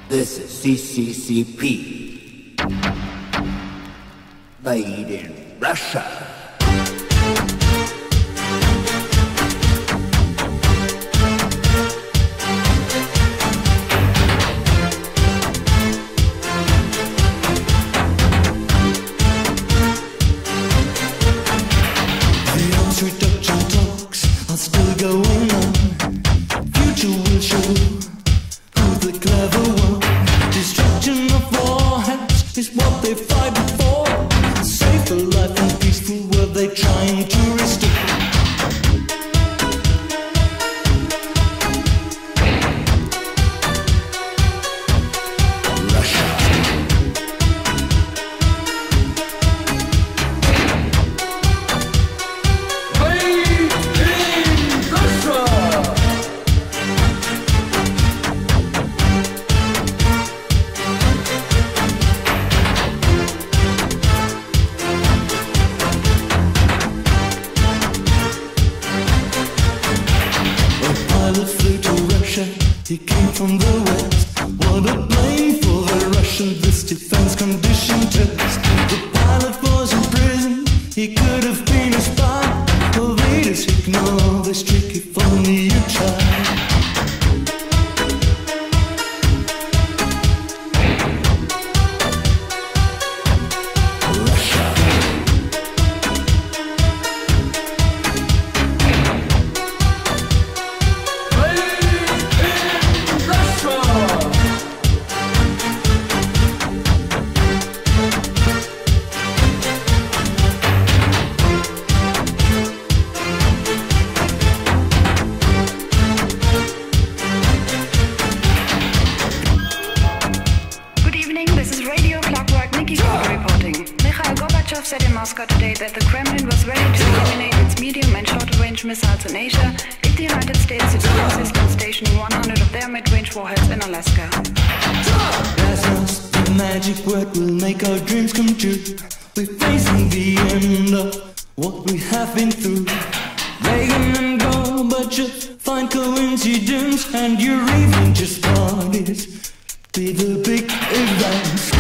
This is CCCP, made in Russia. Reduction talks are still going on. Future will show who's the clever one. Destruction of warheads is what they fight for. Safer life and peaceful world they trying to restore. He came from the west. What a blame for the Russian, this defense condition test. The pilot was in prison, he could have been a spy. The leaders ignore this trick if only you try. Said in Moscow today that the Kremlin was ready to eliminate its medium and short-range missiles in Asia if the United States civilian systems stationing 100 of their mid-range warheads in Alaska. That's us, the magic word will make our dreams come true. We're facing the end of what we have been through. Reagan and Gorbachev find coincidence, and you're even just what is be the big events.